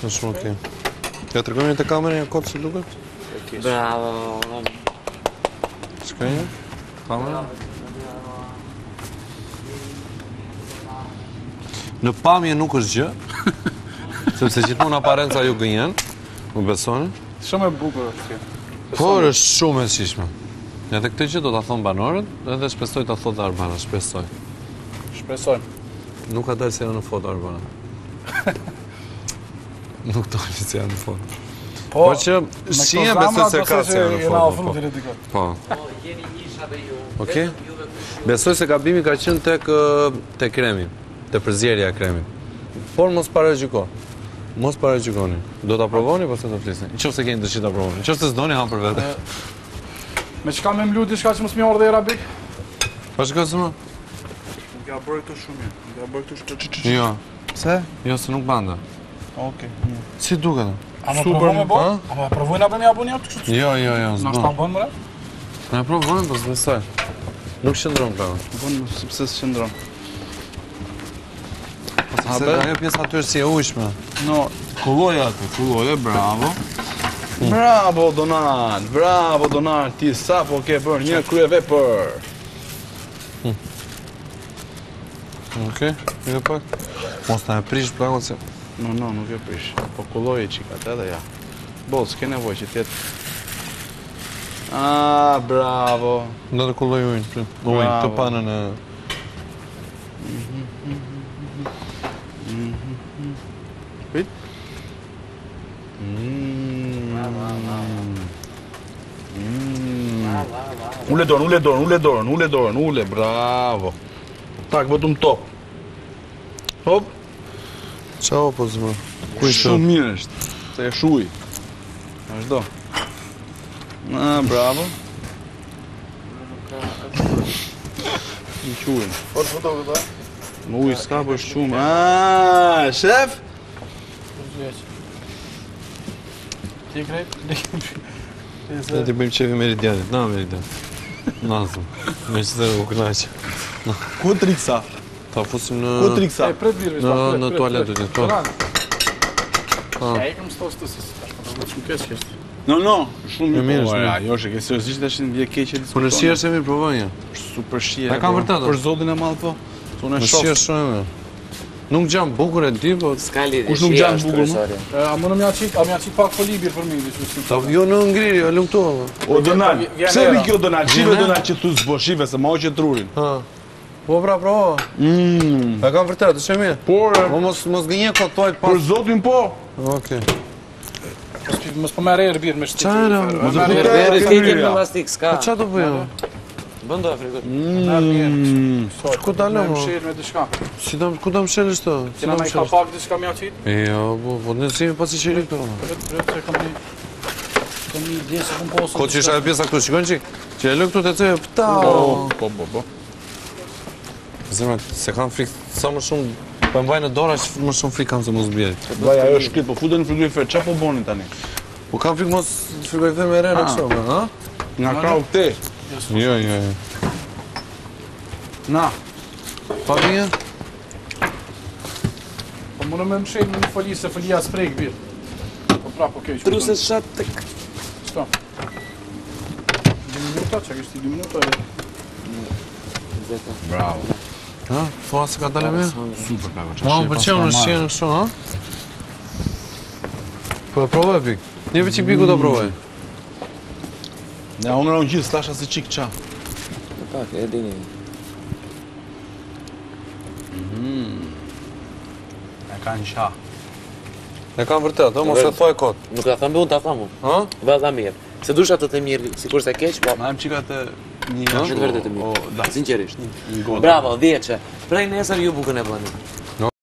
Është shumë okej. Ja tregoni te kamera një kod si duket? Bravo. Çka je? Kamera? Në pamje nuk është gjë, sepse gjithmonë aparenca ju gënjen, më besoni? Shumë e bukur është. Por është shumë e shishme. Edhe këtë gjë do ta thon banorët, edhe shpresoj ta thotë Arbana, shpresoj. Shpresojmë. Nuk ka dalë se janë në foto Arbana. Nuk dalë se janë në foto. Po që shihen besoj se ka se janë në foto. Po. Jeni isha dhe ju. Okej. Besoj se gabimi ka qenë tek kremi, te përzierja e kremit. Por mos paragjyko. Mos paragjykoni. Do ta provoni ose do flisni? Nëse keni dëshirë ta provoni. Nëse s'doni han për vete. Me çka më mlut diçka që mos më ardhe Arabik? Po shkoj se më. Nuk ja bëj këtu shumë mirë. Nuk ja bëj këtu çiçi. Jo. Pse? Jo, se nuk banda. Okej. Si duket? Super me bë? Ama provojna për më aboni atë kështu. Jo, Na s'bën. shta bën më? Na provojmë, po s'besoj. Nuk qëndron pra. Bën sepse s'qëndron. Se ajo pjesa aty është si e ujshme. No, kulloja atë, kulloja, bravo. Bravo Donald, ti sapo ke bërë një kryevepër. Okej, një pak. Mos na e prish plakon se. No, nuk e prish. Po kulloje qikat edhe ja. Bo, s'ke nevoj që tjetë. Bravo. Do të kulloj ujnë, ujnë, të panën e... Pit? Ule dorën, bravo. Tak, vetëm top. Hop. Qao po zë më? Shumë mirë është. Se e shuj. Vazhdo. Bravo. Në quin. Por foto këta? Më ujë s'ka për shumë. Shef? Ti krejt? Ne ti bëjmë qefi Meridianit, na Meridian. Nazëm, me që të u knaqë. Ku triksa? Ta fusim në... Ku triksa? Pret virë, Në toalet të të. Ja, ikëm s'tos të si shumë kesh kështë. No, shumë mirë, mirë. mirë. Jo, që ke seriozisht tash në vje keqe diskuton. Po në shi është e mirë, provoj një. Super shi. Ta kam vërtet. Për zotin e madh po. Unë Në e shoh. shi është shumë e mirë. Nuk gjam bukur e di, po... S'ka lidhje. Kush nuk shija gjan është bukur, kryesore. A më në mja qit pak folibir për mi, Ta jo në ngriri, jo lëmë to. O Donald, Vjen pse era. vi kjo Donald? Shive Vjen Donald që thu zbo, shive se ma hoqe trurin. Po pra, provo. E kam vërtet, është e mirë. Por, Po mos gënje kot tojt për pas. zotin po. Okej. Mos po merë erë birë me shtitë. Qara, Mos e Merë putë berë e ti mirë. në plastik, s'ka. Po qa të bëjë? Bëndo e frikut. Ku dalë, Me mo? mshirë me diçka. Ku do më shelë shto? Kena me i ka pak diçka mja qit? Jo, po në si pas i qiri këto. Pret, që kam një dhe se kom posë. Ko që isha e pjesa këtu, shikon qik? Që e lë këtu të cejë, pëta. Po. Zemra, se kam frikë, sa më shumë, po e mbaj në dora, që më shumë frikë kam se mos bjerit. Vaj, ajo shkrit, po futen në frigorifer, qa po boni tani? Po kam frikë mos frigorifer me rene kështu, ha? Nga krau këte. Jo. Na. Pa vjen? Po më në me mshirë me një foli, se folia sprejk birë. Po pra, po keq. Truse shat të Shto. 2 minuta, që kështë 2 minuta? Bravo. Ha? Thua se ka dalë mirë? Super, plako, Ma më përqenë në shqenë kështu, ha? Po e provoj pik. Një veqik piku do provoj. Ne unë në gjithë, slasha si qik qa. pak, e dini. E kanë qa. E kam vërtet, mos e thoj kot. Nuk ta tham unë, ta tham unë. Ha? Valla mirë. Se dusha të them mirë, sikur se keq, po. Ma em qikat e një Është ashtu. vërtet e mirë. Da, Sinqerisht. një goda. Bravo, 10. Prej nesër ju bukën e bëni.